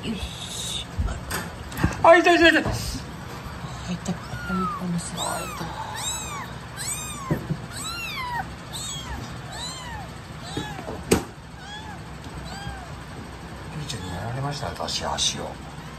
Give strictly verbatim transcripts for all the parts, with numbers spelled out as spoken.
よし。 あ、痛い痛い痛い。 入った。入ったます。 あ、痛い。ゆいちゃんにやられました、私、足を。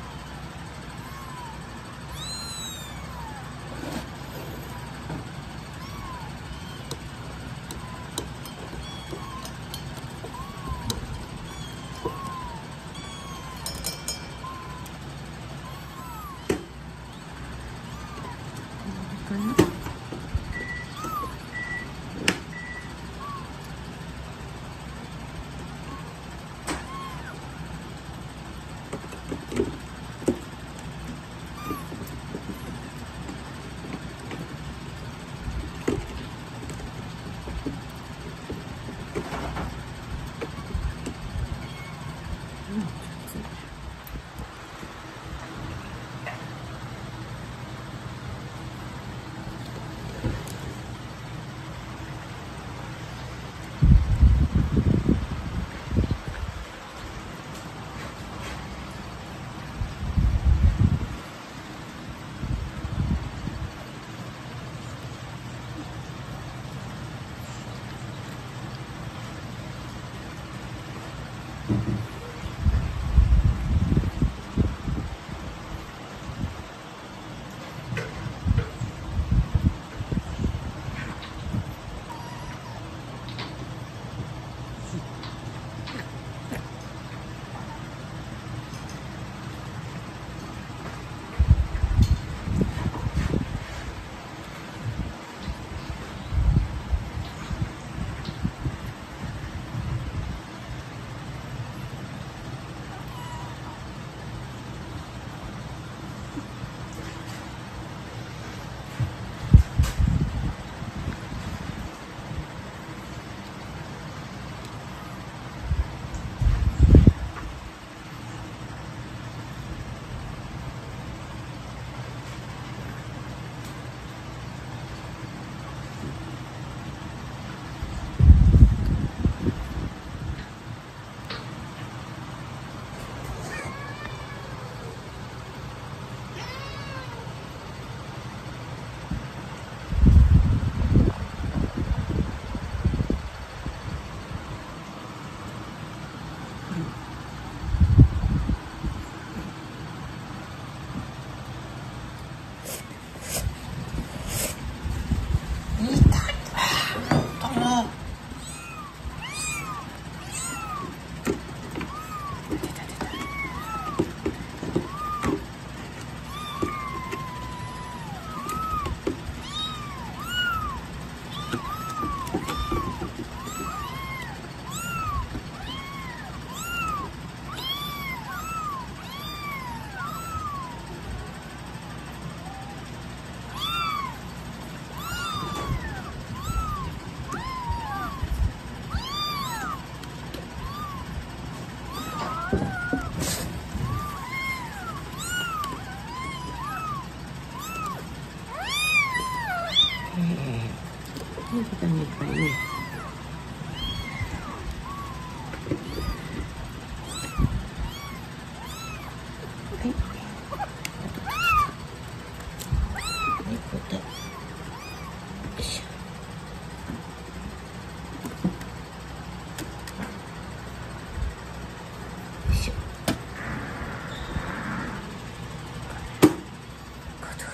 ここにいっぱいね。はい。はい、こうやって。よいしょ。よいしょ。こうやって。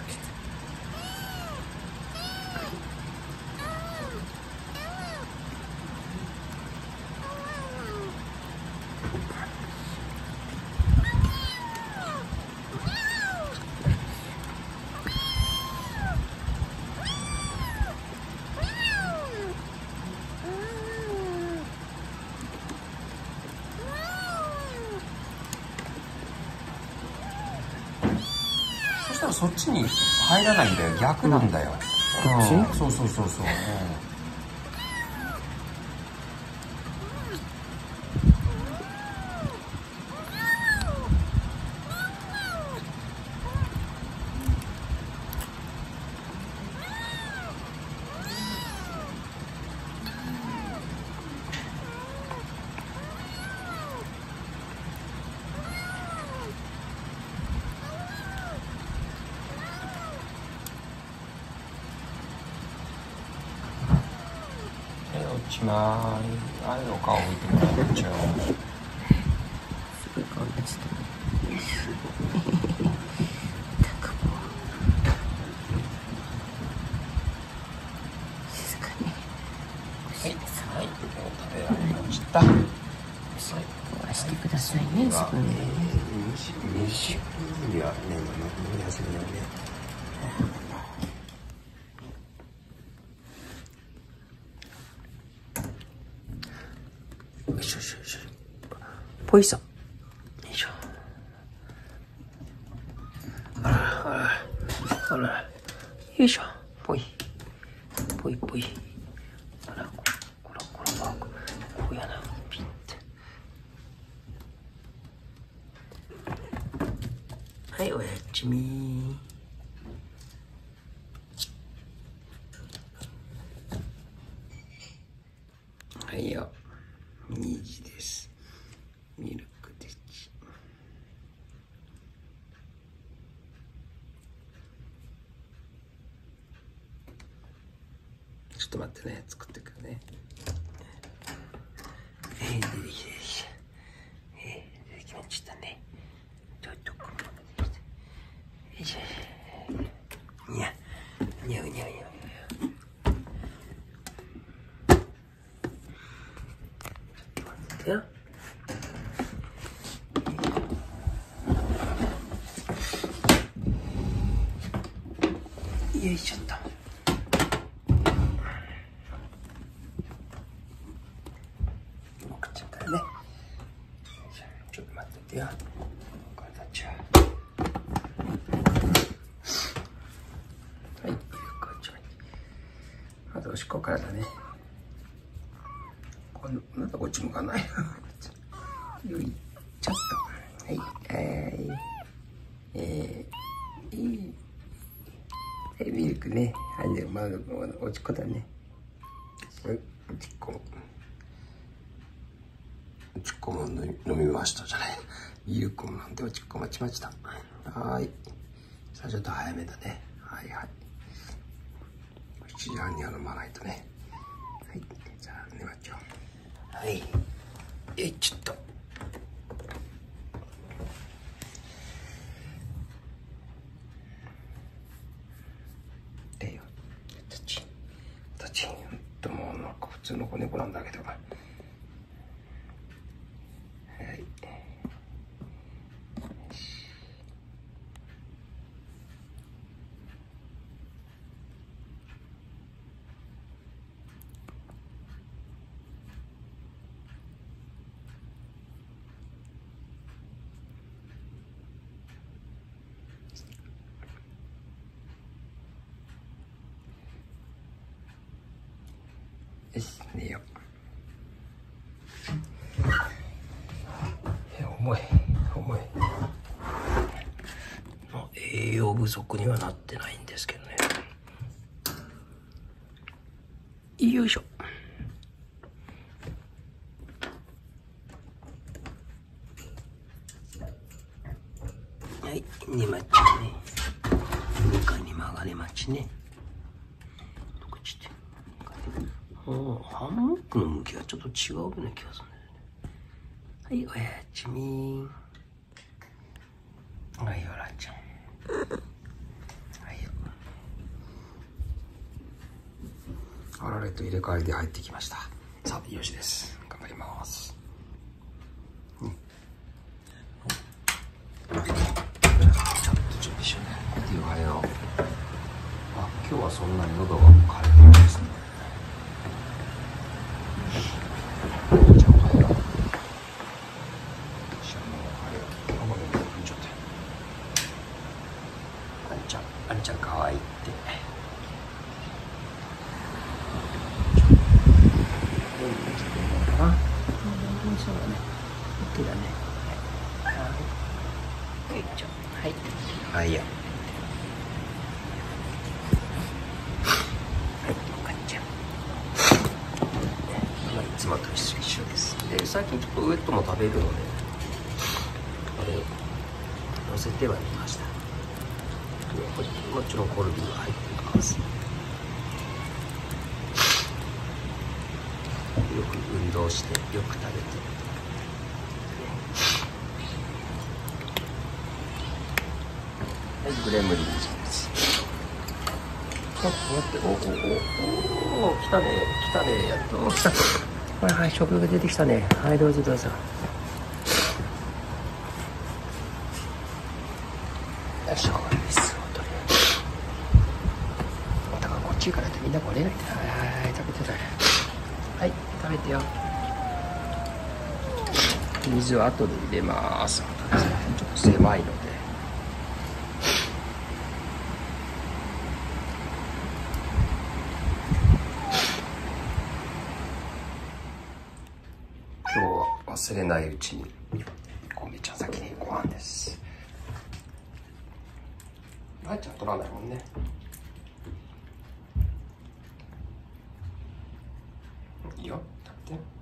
そしたらそっちに入らないんだよ、逆なんだよ。 こっち？ うん、そうそうそうそう。うんしまい。あれお顔置いてもらっちゃう。 すごい顔出してる。静かに。 はい、はい、もう食べられました。 してくださいね、自分でね。 西西にはね、飲み始めようね。よいしょよいしょよいしょ。ぽいさ。よいしょ。あらあらあら。よいしょ。ぽい。ぽいぽい。あら、こらこらこら。こうやな。ピッて。はい、おやっちみー。はいよ。にじです。ミルクティッチ。ちょっと待ってね、作ってくるね。えー、出てきた、出てきた。えー、出てきましたね。ちょっとここまで出てきた。よいしょ。にゃ、にゃうにゃうにゃう。やよいしょっと。送っちゃったよね。ちょっと待っててよ。これたちは。はい、こっちは。まずおしっこからだね。なんだこっち向かないよいちょっとはいえー、えー、いいえー、ミルクねはいでまだおちっこだねはいおちっこおちっこも飲みましたじゃないミルクも飲んでおちっこ待ちましたはいさあちょっと早めだねはいはいしちじはんには飲まないとねはいじゃあ寝ましょうはい。え、ちょっと。でよ。たち。たち。ほんともうなんか普通の子猫なんだけど。はい。よし、寝よう。重い、重い。栄養不足にはなってないんですけどね。よいしょ。はい、寝まっちゃね。にかいに曲がれまちね。どこちって。ハンモックの向きがちょっと違うような気がするんだよね。はい、おやちみー。はい、おらちゃん。はいよ。あられと入れ替わりで入ってきました。さあ、よしです。頑張ります。うん。ちょっと準備しようね。で、おはよう。あ、今日はそんなに喉が枯れてないですね。あんちゃんかわいいって。かな。そうだね。OK だね。はい。はい。はい。はい。や。はい。おかっちゃん。まあいつもと一緒です。で、最近ちょっとウエットも食べるので、これを乗せてはみました。もちろんコルビが入っています。 よく運動してよく食べて、はい、グレムリンズです。あ、こうやって、おおおおお、来たね来たね、やっと来た。はいはい、食欲出てきたね。はい、どうぞどうぞ。よいしょ、これですを取りだからこっちからってみんなこれないんだ。はいはいはい、食べて食べて、はい、食べてよ。水は後で入れます。ちょっと狭いので。今日は忘れないうちにこめちゃん先にご飯です。あいちゃん取らないもんね。いいよ、食べて。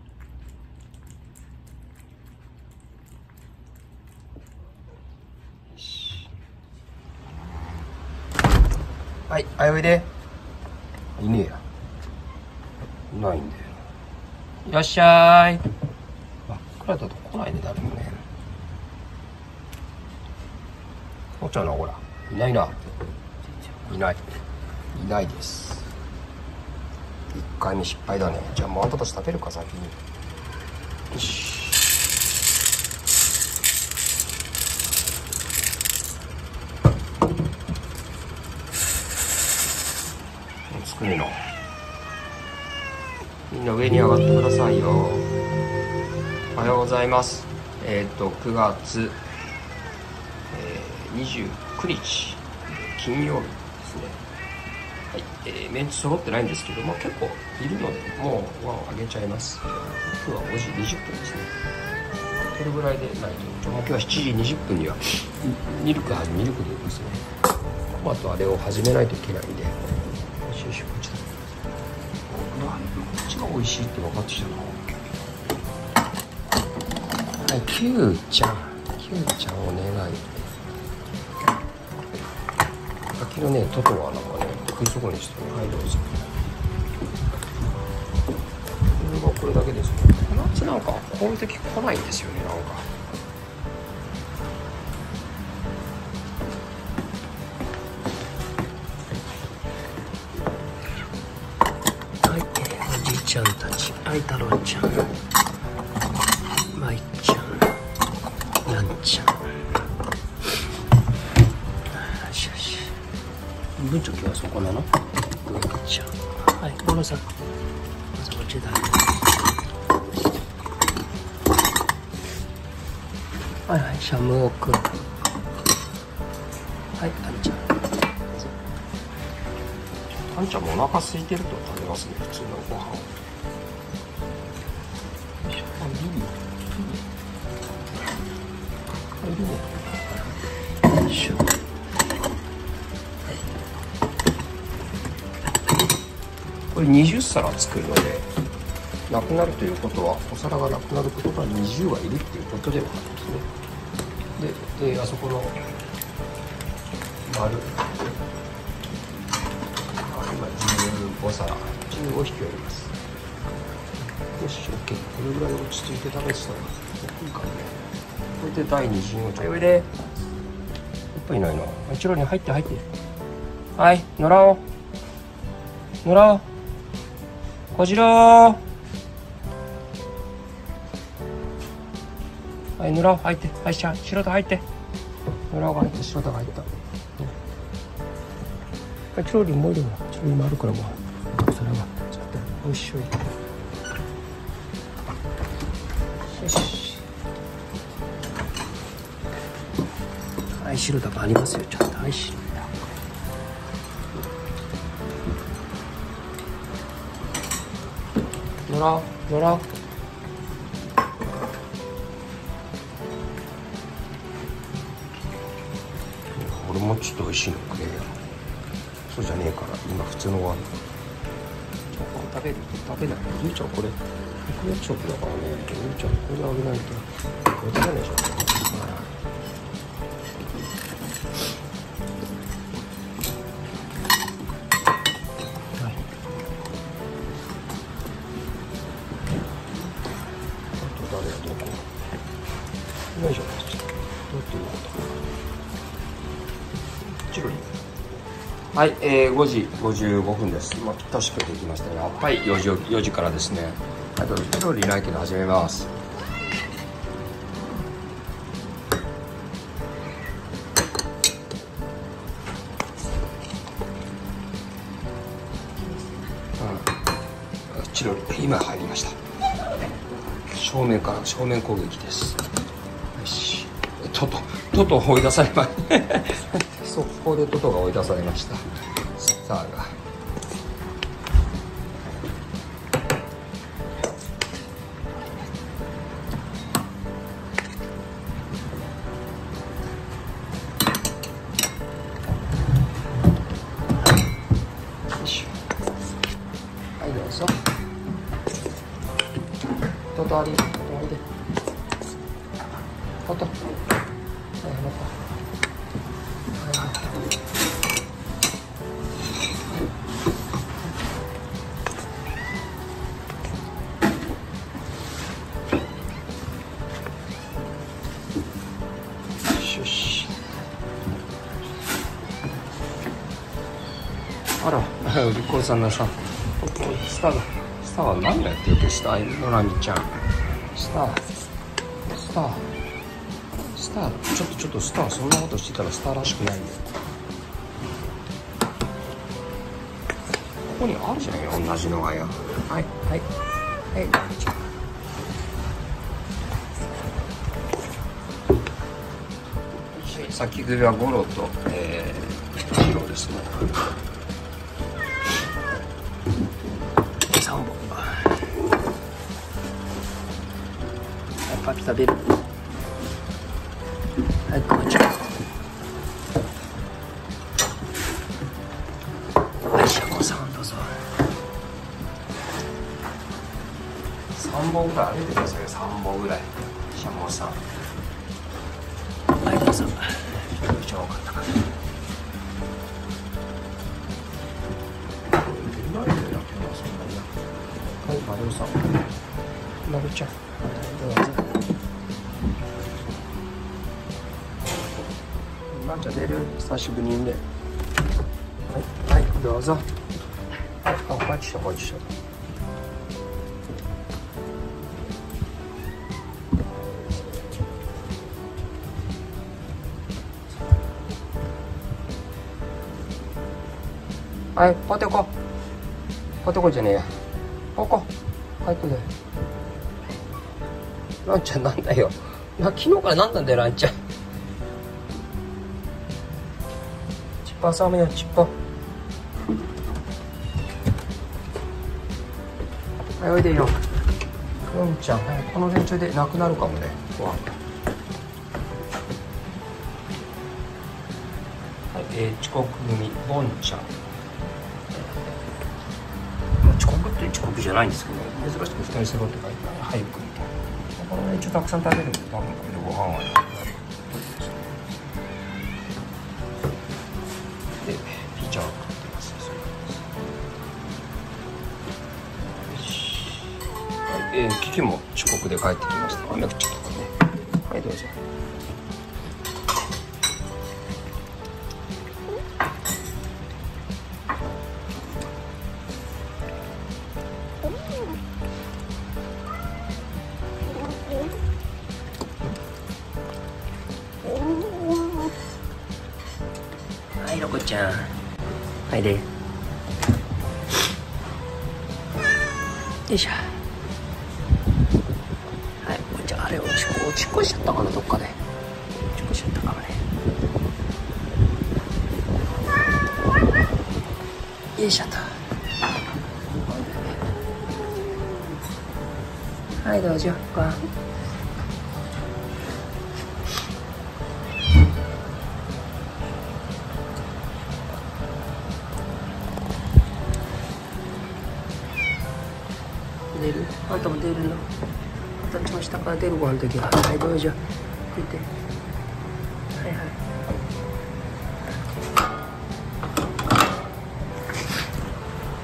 よし、はい、あいおいで。いねえや、いないんだよ。いらっしゃい。真っ暗だと来ないね、誰もね。おっちゃんな、ほらいないな。いないいないです。いっかいめ失敗だね。じゃあもうあんたたち食べるか、先に。よし、作るの。みんな上に上がってくださいよ。おはようございます。えっとくがつ、えー、にじゅうくにち金曜日ですね。はい、えー、メンツ揃ってないんですけど、まあ、結構いるのでもうご飯をあげちゃいます。今日はごじにじゅっぷんですね。これぐらいでないと、もう今日はしちじにじゅっぷんにはミルクはミルクでですね、トマトあれを始めないといけないんで。よしよし、こっちだ。こっちが美味しいって分かってきたな。はい、キューちゃん、キューちゃんお願い。昨日ね、トトはなんかね、食い損にしてね、はい、どうぞ。これがこれだけですね。夏なんかこういう時来ないんですよね、なんか。はい、おじいちゃんたち、はい、太郎ちゃん、まいちゃん、なんちゃん。よしよし。文鳥はそこなの？上ちゃん。はい、ボロさん。まずこっちだ。はいはい、シャムオくん。はい、あんちゃん。あんちゃんもお腹空いてると食べますね、普通のご飯を。あ、リリー。よいしょ。これにじゅっさら作るので、なくなるということは、お皿がなくなることがにじゅうはいるっていうことではあるんですね。で、であそこの丸、今じゅうごさら、じゅうごひきあります。よし、OK。これぐらい落ち着いて食べてたらいいかね。これでだいに陣をちょい。おいで。やっぱいないな。一郎に入って入って。はい、乗らおう。乗らおう。こじろー。はい、乗らおう。入って。はい、しゃ、白田入って。乗らおうが入って、白田が入った。はい、チロリンもいるな。チロリンもあるからもう。それは。ちょっと、おいしょい。よし。はい、白田もありますよ。ちょっと、はい、白田。乗らおう、乗らおう。俺もちょっと美味しいのくれよ。そうじゃねえから、今普通のご飯。食べる？食べない。ゆうちゃんこれ、百円食だからね。ゆうちゃんこれあげないと。これ食べないでしょ。 どこよいしょ。どうっていうことチロリ。はい、えー、ごじごじゅうごふんです。まあ、ぴったしくできましたが、はい、よじ、よじからですね。あとチロリないけど始めます。うん、チロリ今入りました。正面から正面攻撃です。よし。トトトト追い出されました。速攻でトトが追い出されました。スターが。よいしょ。はいどうぞ。トトあり、トトおいで。トト。はいまた。よし。あら、お利口さんがさ、スターが、スターは何やってるっけ、スター、のらみちゃん。スター、スター、スター、ちょっとちょっとスター、そんなことしてたらスターらしくないよ。ここにあるじゃないよ、同じのがよ。はい、はい、はい、のらみちゃん。先首はゴロと、えー、ヒロですね。さんぼん。はい、パピ食べる。はい、こんにちは。はい、シャコさんどうぞ。さんぼんぐらいあげてくださいよ、さんぼんぐらい。シャモさん。はい、どうぞ。一番多かったかな。ないでやってますもんね。はい、マルさん。マルちゃん。どうぞ。マルちゃん出る。久しぶりにね。はい、はい、どうぞ。はい、あ、こっちした、こっちした。はい、ポテコ。ポテコじゃねえや。ここ。はい、これ。ランちゃんなんだよ。な、昨日からなんなんだよ、ランちゃん。チッパーサーメンよ、チッパー。はい、おいでよ。ランちゃん、はい、この連中でなくなるかもね。はい、えー、遅刻組、ボンちゃん。遅刻って遅刻じゃないんですけど、珍しくふたり揃って書いてある。早くみたいな。これ一応たくさん食べるんで、多分これでご飯はね。で、ピーチャーを買ってます。はい、えー、キキも遅刻で帰ってきました。雨降っちゃったからね。はい、どうぞ。はい、ロコちゃん。はいで。よいしょ。はい、じゃああれ落ち落ちこしちゃったかな、どっかで。落ちこしちゃったかもね。よいしょと。はい、どうぞ。ご飯。出る？あんたも出るの？あんたも下から出るご飯の時は。はい、どうぞ。見て。はいはい。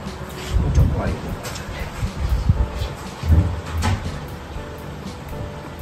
もうちょっとはいい。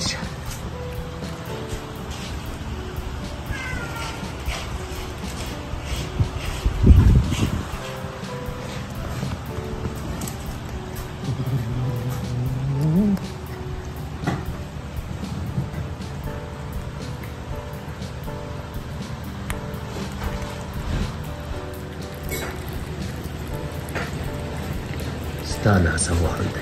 いしょ。スターの朝ごはんだよ。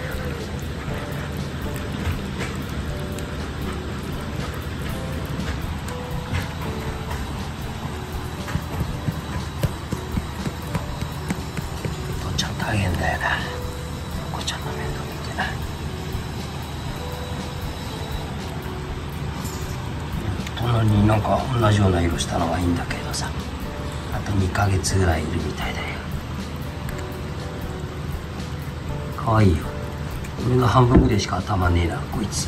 父ちゃん大変だよな。お子ちゃんの面倒見てな。隣になんか同じような色したのがいいんだけどさ、あとにかげつぐらいいるみたいだよ。かわいいよ。俺の半分ぐらいしか頭ねえなこいつ。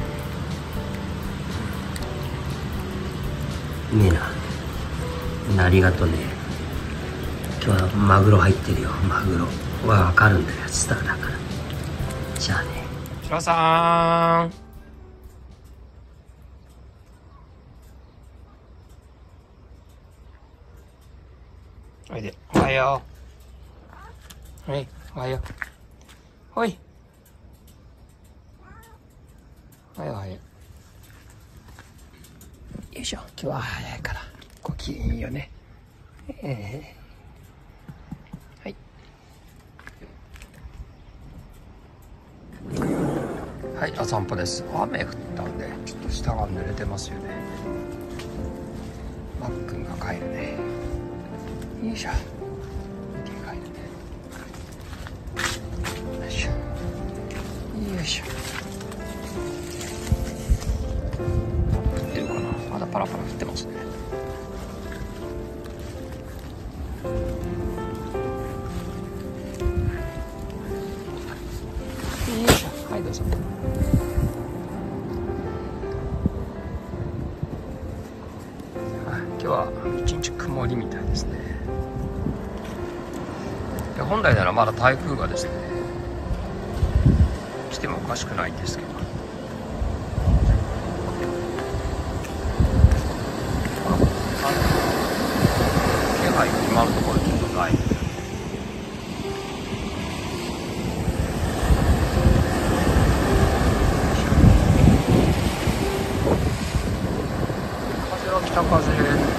ねえな。ありがとね。今日はマグロ入ってるよ。マグロはわかるんだよ、スターだから。じゃあね。シロさん。おいで。おはよう。はい、おはよう。ほい。はいおはよう。よいしょ。今日は早いからご機嫌いいよね。えー、はいはい、お散歩です。雨降ったんでちょっと下が濡れてますよね。マックンが帰るね。よいしょ。帰るね。よいしょよいしょ。降ってるかな。まだパラパラ降ってますね。よいしょ。はいどうぞ。今日は一日曇りみたいですね。いや本来ならまだ台風がですね来てもおかしくないんですけど、気配今のところちょっとない。風は北風ですね。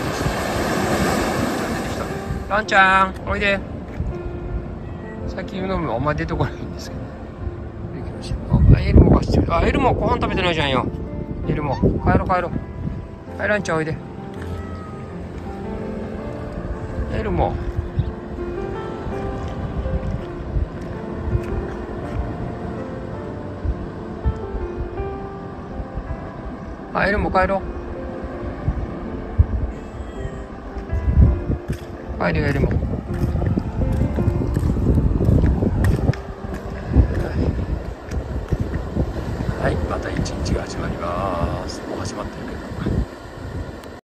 ランちゃんおいで。最近飲むあんまり出てこないんですけど。あ、エルモがしてる。あ、エルモご飯食べてないじゃんよ。エルモ帰ろう帰ろう。はいランちゃんおいで。エルモあ、エルモ帰ろう。帰るよエルモ。はい、また一日が始まります。